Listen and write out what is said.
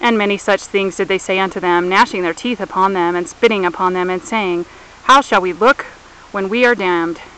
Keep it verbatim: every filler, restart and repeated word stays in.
And many such things did they say unto them, gnashing their teeth upon them, and spitting upon them, and saying, How shall we look when we are damned?